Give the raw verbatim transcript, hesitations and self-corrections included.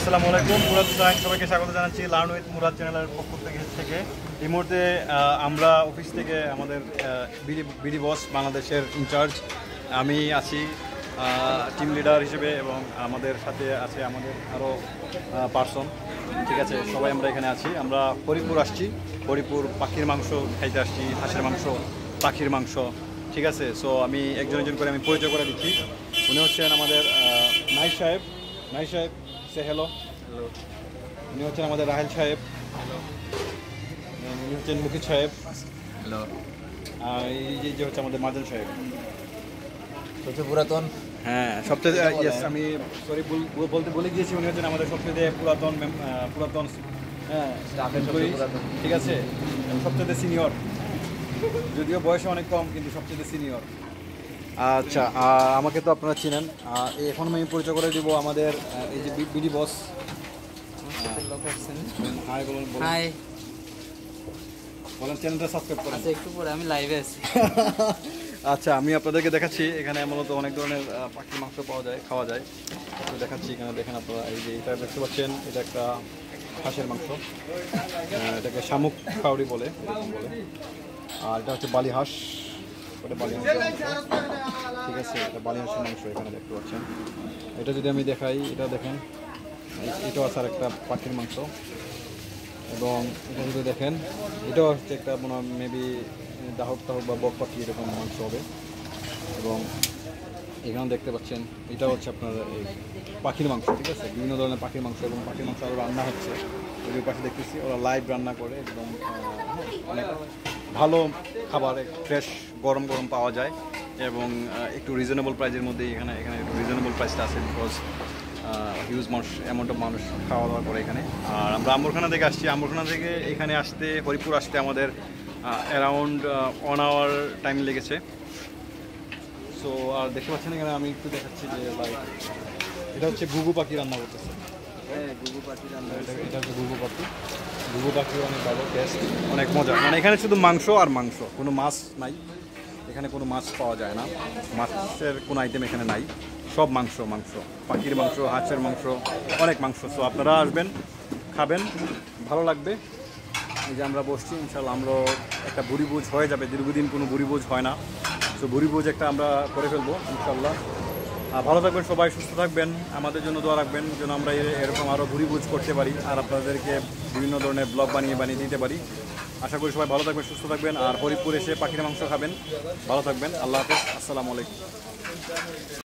আসসালামু আলাইকুম মুরাদ হুসাইন, সবাইকে স্বাগত জানাচ্ছি লার্ন উইথ মুরাদ চ্যানেলের পক্ষ থেকে থেকে এই মুহূর্তে আমরা অফিস থেকে আমাদের বিডি বিডি বস বাংলাদেশের ইনচার্জ আমি আছি টিম লিডার হিসেবে, এবং আমাদের সাথে আছে আমাদের আরও পার্সন। ঠিক আছে, সবাই আমরা এখানে আছি। আমরা হরিপুর আসছি, হরিপুর পাখির মাংস খাইতে আসছি, হাঁসের মাংস, পাখির মাংস। ঠিক আছে, সো আমি একজন একজন করে আমি পরিচয় করে দিচ্ছি। উনি হচ্ছেন আমাদের নাইস সাহেব। নাইস সাহেব, সে হ্যালো। হ্যালো। উনি হচ্ছেন আমাদের রাহেল সাহেব। হ্যালো। উনি হচ্ছেন মুকিত সাহেব। হ্যালো। আর এই যে হচ্ছে আমাদের মাজন সাহেব, সবচেয়ে পুরাতন। হ্যাঁ, সবচেয়ে ইয়েস, আমি সরি বলতে বলে গিয়েছি। উনি হচ্ছেন আমাদের সবচেয়ে পুরাতন পুরাতন হ্যাঁ ঠিক আছে, সবচেয়ে সিনিয়র, যদিও বয়সে অনেক কম কিন্তু সবচেয়ে সিনিয়র। আচ্ছা, আমাকে তো আপনারা চিনেন। এখন আমি পরিচয় করে দিব আমাদের এই যে বিডি বস। হাই বলুন। হাই বলেন, চ্যানেলটা সাবস্ক্রাইব করেন। আচ্ছা, একটু পরে আমি লাইভে আছি। আচ্ছা, আমি আপনাদেরকে দেখাচ্ছি এখানে মূলত অনেক ধরনের পাখির মাংস পাওয়া যায়, খাওয়া যায়। তো দেখাচ্ছি, এখানে দেখেন আপনারা, এই যে এটা দেখতে পাচ্ছেন, এটা একটা হাঁসের মাংস, এটাকে শামুক খাওয়ারি বলে, এরকম বলে। আর এটা হচ্ছে বালি হাঁস, ওটা বালি হাঁসের মাংস। ঠিক আছে, এটা বালি হাঁসের মাংস এখানে দেখতে পাচ্ছেন। এটা যদি আমি দেখাই, এটা দেখেন, এটাও আছে আর একটা পাখির মাংস। এবং এটা যদি দেখেন, এটাও হচ্ছে একটা মনে মেবি দাহক টাহক বা বক পাখি এরকম মাংস হবে। এবং এখানে দেখতে পাচ্ছেন, এটা হচ্ছে আপনার এই পাখির মাংস। ঠিক আছে, বিভিন্ন ধরনের পাখির মাংস, এবং পাখির মাংস আরও রান্না হচ্ছে। ওই পাশে দেখতেছি ওরা লাইভ রান্না করে, একদম অনেক ভালো খাবার, ফ্রেশ গরম গরম পাওয়া যায়, এবং একটু রিজনেবল প্রাইসের মধ্যেই এখানে এখানে একটু রিজনেবল প্রাইসটা আছে, বিকজ হিউজ মানুষ, অ্যামাউন্ট অফ মানুষ খাওয়া দাওয়া করে এখানে। আর আমরা আম্বরখানা থেকে আসছি। আম্বরখানা থেকে এখানে আসতে, হরিপুর আসতে আমাদের অ্যারাউন্ড ওয়ান আওয়ার টাইম লেগেছে। সো আর দেখতে পাচ্ছেন এখানে, আমি একটু দেখাচ্ছি যে লাইক এটা হচ্ছে ঘুঘু পাখি রান্না করতেছে। হ্যাঁ, ঘুঘু পাখি রান্না। এটা এটা হচ্ছে ঘুঘু পাখি। ঘুঘু পাখি অনেক ভালো টেস্ট, অনেক মজা। মানে এখানে শুধু মাংস আর মাংস, কোনো মাছ নাই এখানে, কোনো মাছ পাওয়া যায় না, মাছের কোনো আইটেম এখানে নাই, সব মাংস মাংস পাখির মাংস, হাঁসের মাংস, অনেক মাংস। সো আপনারা আসবেন, খাবেন, ভালো লাগবে। এই যে আমরা বসছি, ইনশাল্লাহ আমরা একটা ভুরিভোজ হয়ে যাবে। দীর্ঘদিন কোনো ভুরিভোজ হয় না, সো ভুরিভোজ একটা আমরা করে ফেলবো ইনশাল্লাহ। ভালো থাকবেন সবাই, সুস্থ থাকবেন, আমাদের জন্য দোয়া রাখবেন যেন আমরা এরকম আরও ভুরিভোজ করতে পারি, আর আপনাদেরকে বিভিন্ন ধরনের ব্লগ বানিয়ে বানিয়ে দিতে পারি। আশা করি সবাই ভালো থাকবেন, সুস্থ থাকবেন, আর হরিপুর এসে পাখির মাংস খাবেন। ভালো থাকবেন, আল্লাহ হাফেজ, আসসালামু আলাইকুম।